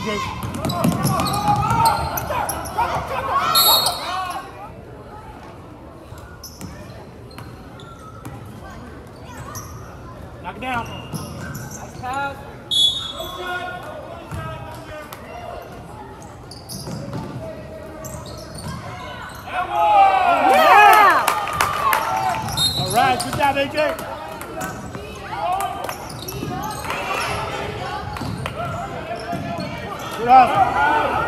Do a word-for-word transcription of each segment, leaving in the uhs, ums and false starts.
A J. Knock it down. Nice pass. Yeah! All right, good job, A J. Good up.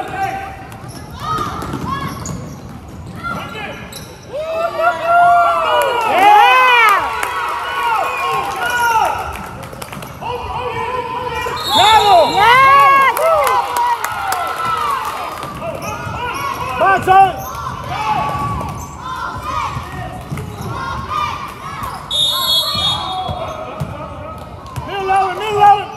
Box on! Middle lower, middle lower!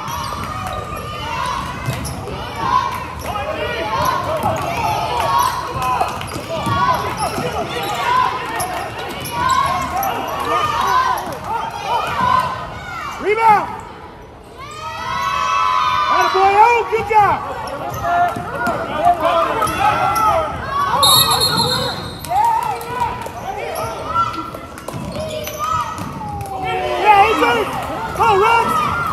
Rebound! Atta boy, oh, good job! Go, Rex!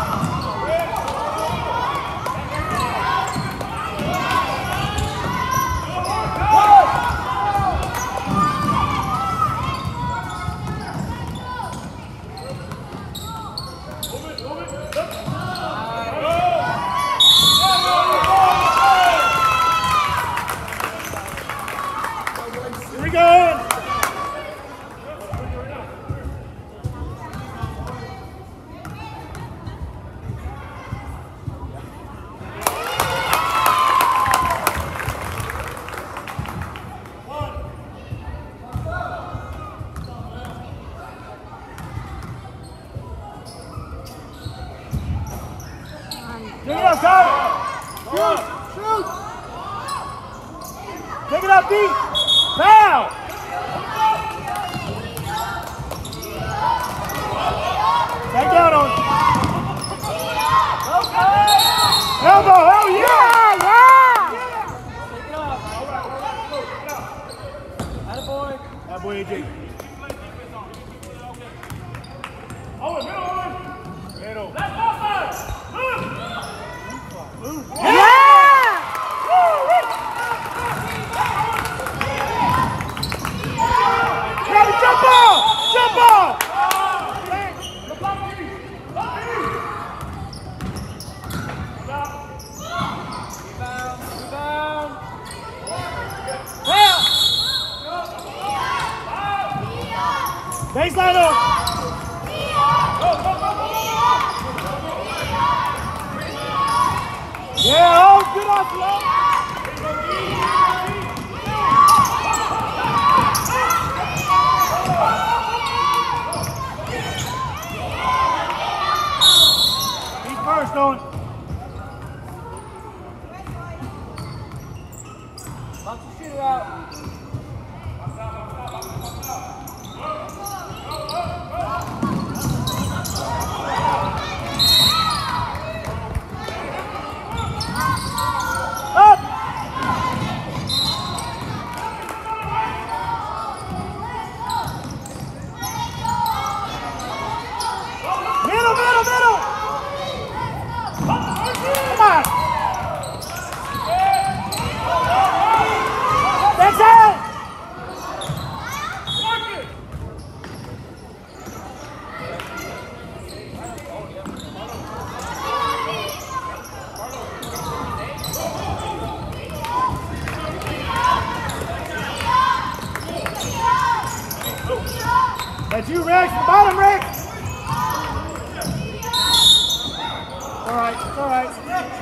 Here we go! Take it up, Kyle! Shoot! Shoot! Take it up, D! Foul! Take down on elbow! Oh, yeah! Yeah! Take it off. Attaboy. Attaboy, A J. Oh, middle, middle. Let's go, first! Yeah! Ready, jump ball! Jump ball! Baseline up! Yeah, oh, good off, Flo! He's first, Owen. Box the shooter out. Up! Middle, middle, middle! Come on! That's it! That's you, Rex. The bottom, Rex. All right, it's all right.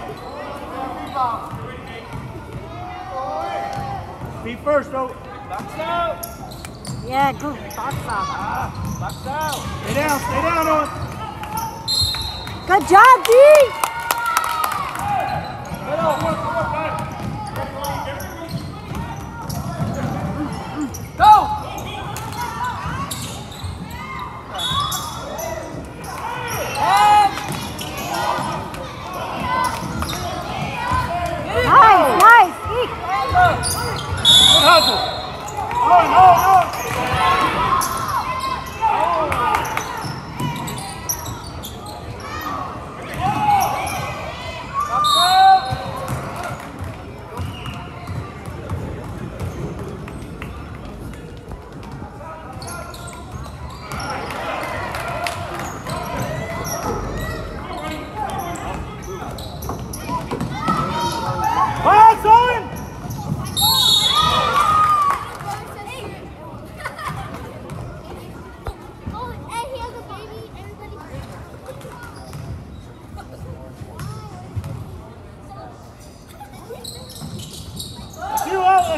Be first, though. Box out. Yeah, good. Box out. Ah, box out. Stay down, stay down on. Good job, D. Go!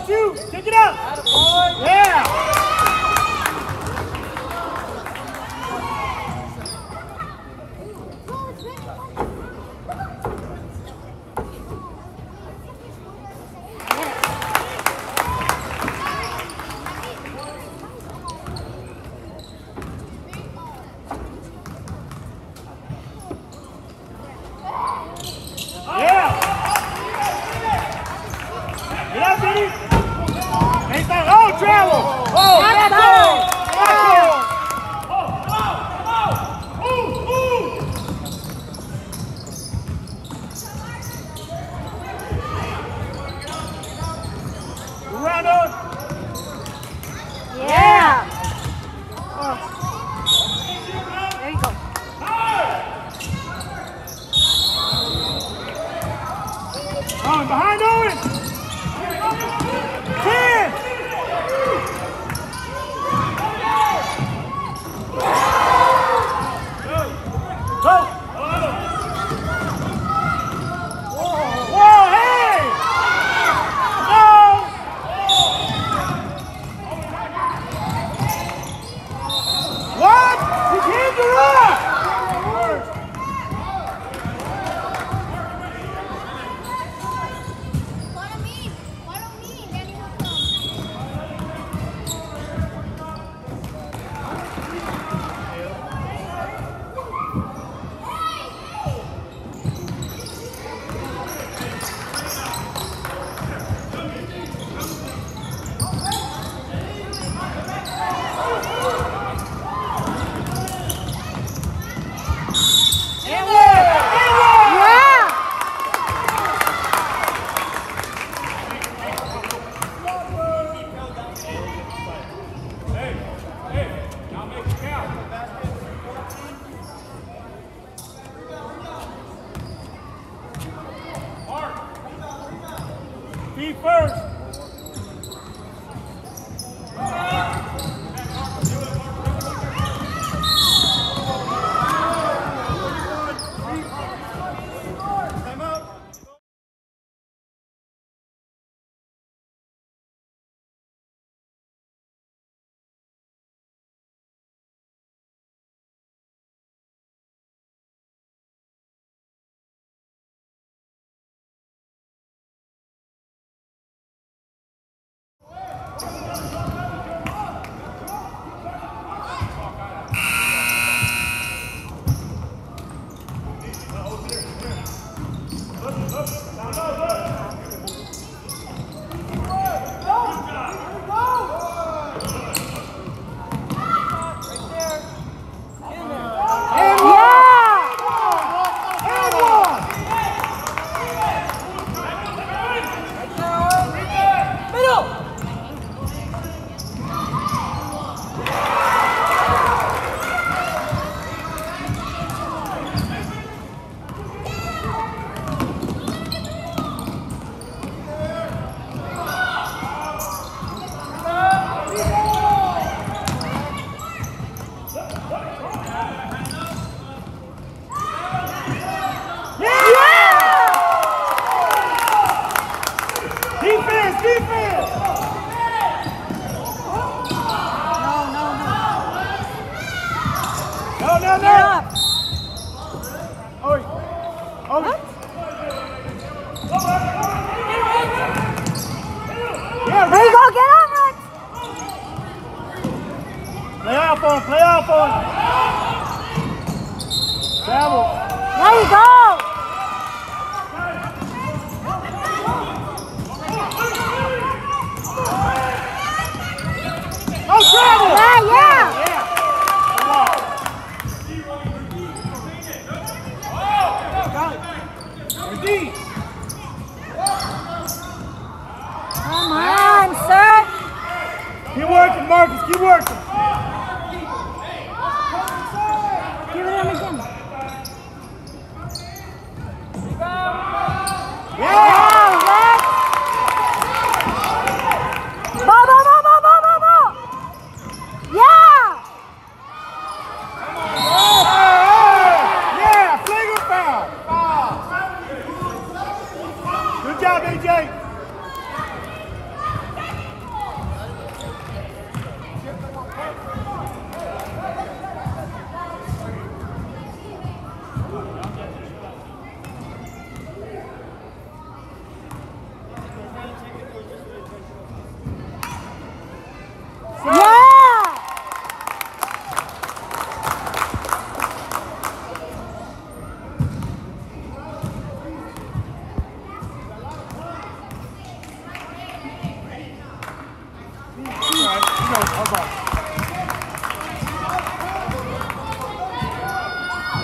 got you. Kick it up. Yeah.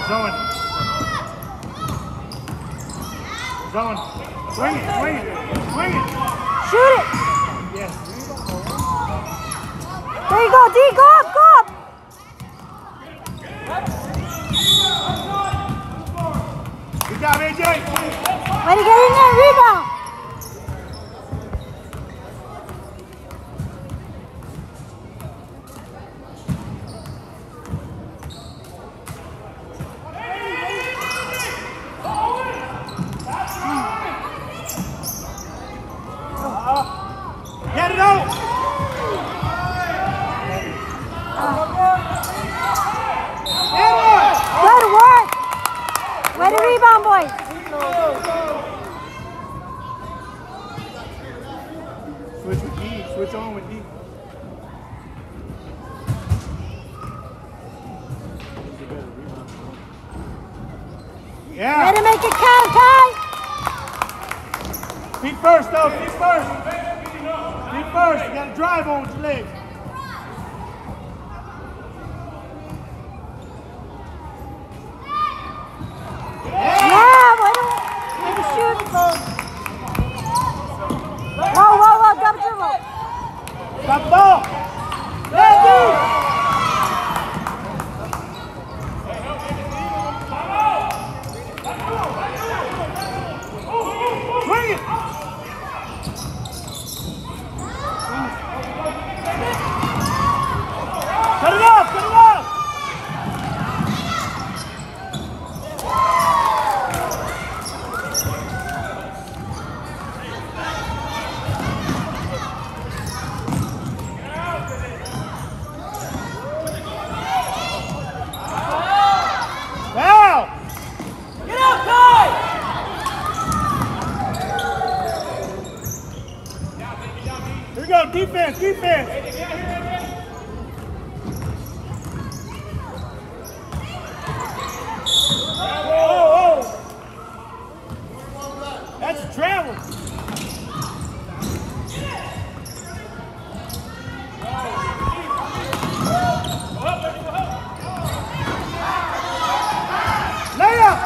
Zone. Zone. Swing it, swing it, swing it. Shoot it. Yes. There you go, D. Go up, go up. Good job, A J. Way to get in there, rebound. Get it out! Good work! Way to rebound, boys! Switch with D. Switch on with D. Yeah! Way to make it count, Kai! Feet first, though. Feet first. Feet first. You gotta drive on with your legs. Yeah, way to, way to shoot. Whoa, whoa, whoa, double dribble. Stop the ball. Ready. Swing it. Cut it off, cut it off. Foul. Get out, Ty. Here we go, defense, defense. That's travel. Layup.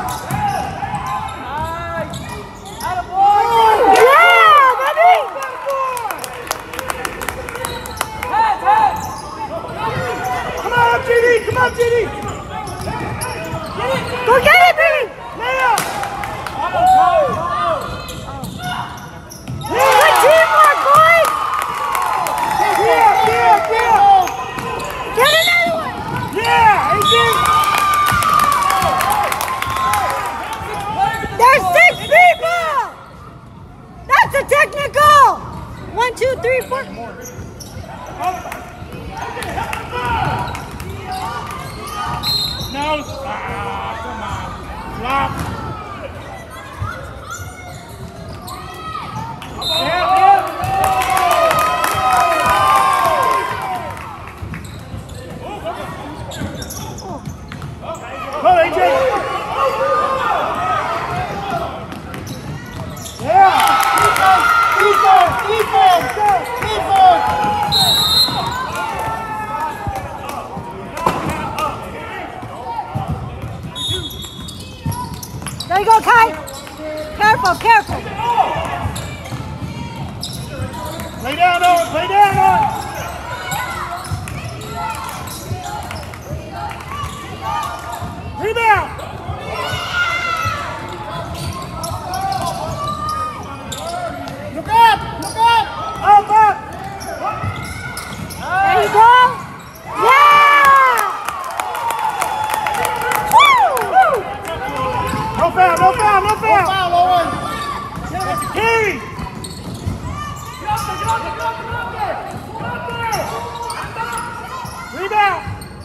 Yeah, baby! Come on, G D. Come on, G D. Go get it, baby! Layup. Good teamwork, boys! Yeah, yeah, yeah. Get another one! Yeah, eighteen. There's six people! That's a technical! One, two, three, four. No. Ah, come on. Flop. Yeah, yeah. Go, A J. Yeah. Defense, defense, defense, defense. There you go, Kai. Careful, careful. Play down on it, play down on it. Rebound. Look up, look up. Up, up. There you go. Yeah! Woo! Woo! No foul, no foul, no foul. No foul, Owen. That's the key. Rebound.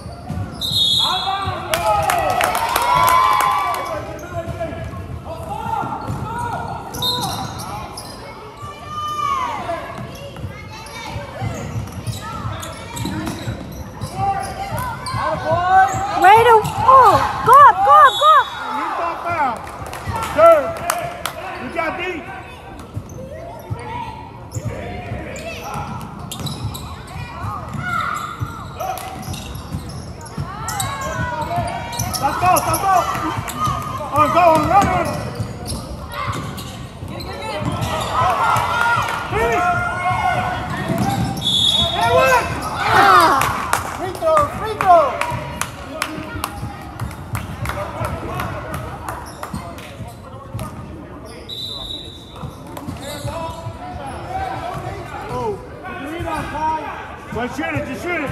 Way to, oh, go up, go up, go up. He's on foul. Third. You got D. On, go on, run on. Finish. Hey, what? Ah. Free throw, free throw. Oh, rebound, Ty. Well, shoot it, just shoot it.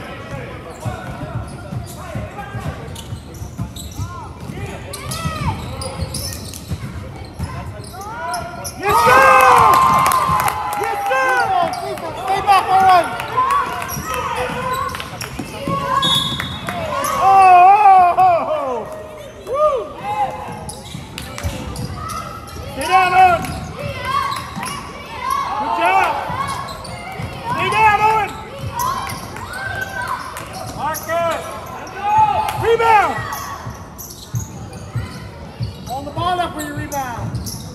Yes, sir! Yes, sir! Stay back, all right. Oh, oh, oh. Woo! Stay down, Owen. Good job. Stay down, Owen. Marcus. Rebound. Hold the ball up for your rebound.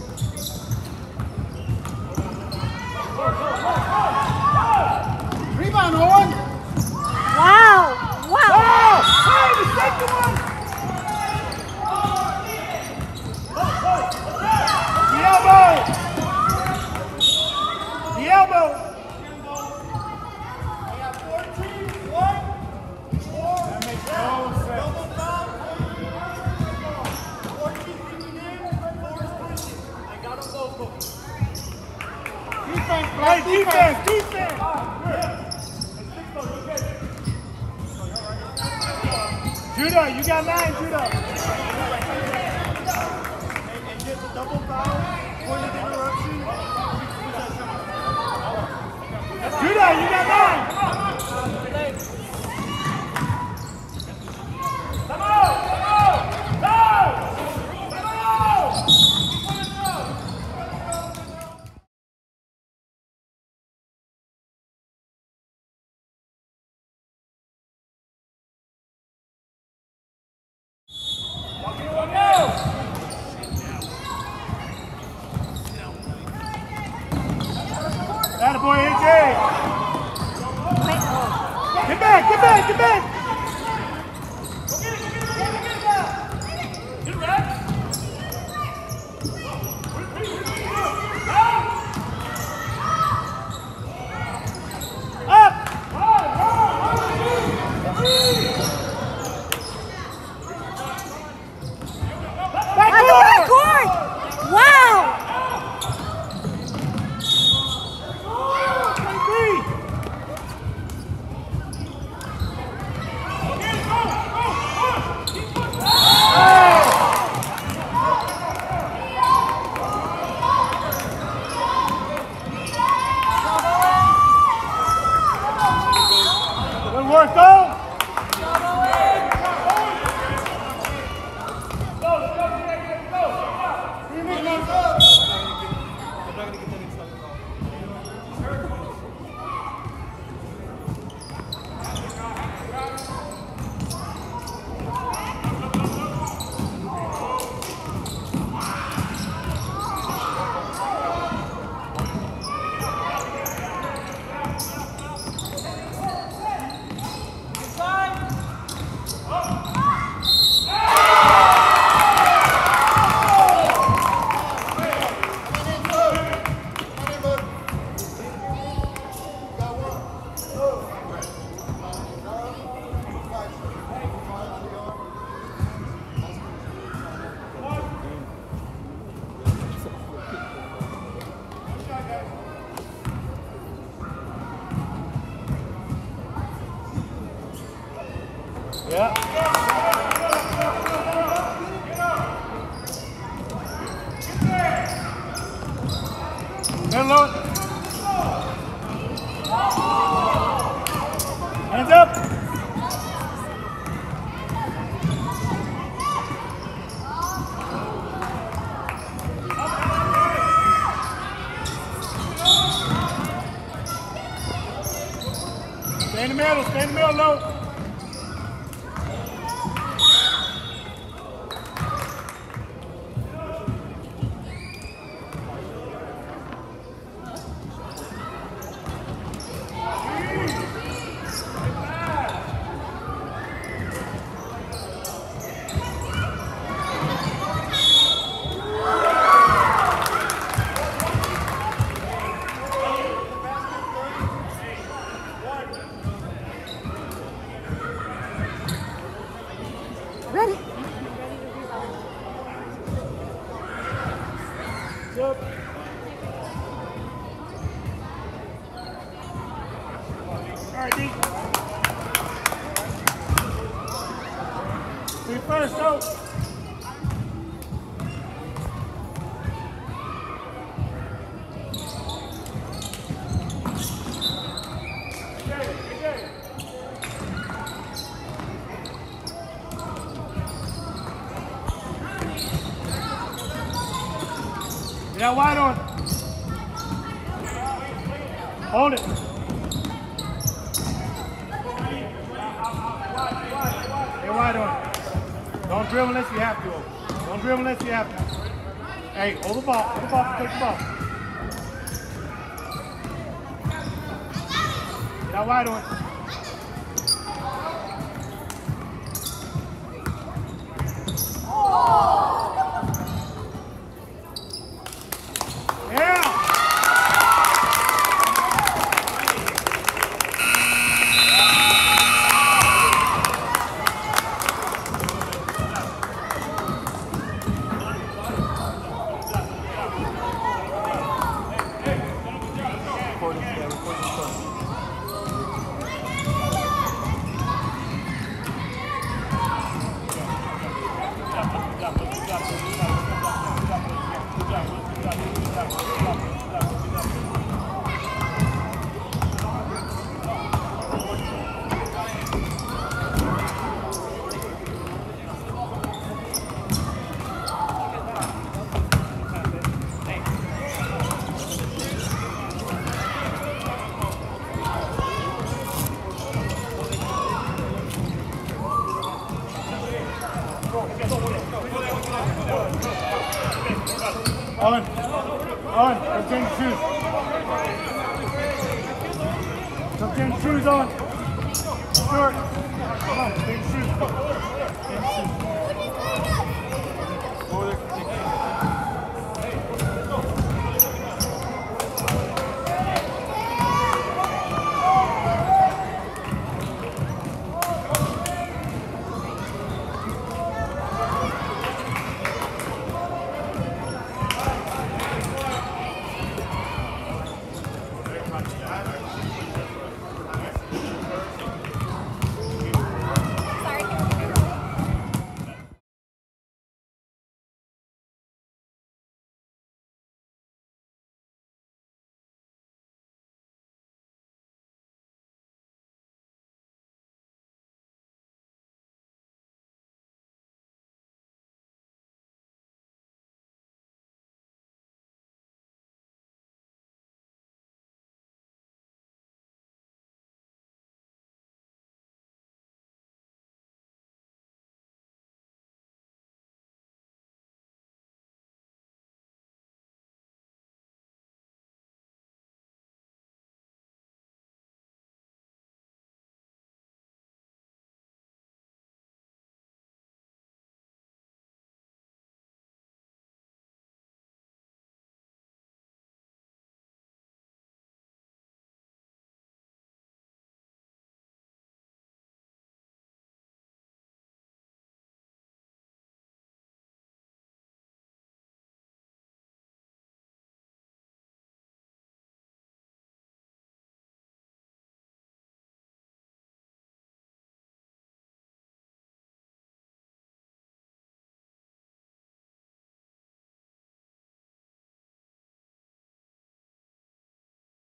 Rebound, Owen. Wow. Wow. Oh, hey, the second one. The elbow. The elbow. That makes no sense. Defense, play defense, defense. Judah, you got nine, Judah. And get the double foul for the interruption. Judah, you got nine. Come on, come on, go! Attaboy, A J! Get back, get back, get back! Up! Back court! Wow! Good work, go! Yeah. Hello. Hands up. Stay in the middle, stay in the middle, low. up. All right, D. Be first, go. Yeah, wide on. Hold it. Get wide on. Don't dribble unless you have to. Don't dribble unless you have to. Hey, hold the ball. Hold the ball. Take the ball. Get out wide on. On. On. Come change shoes. Come change shoes on. Short. Come on, change shoes. Change shoes.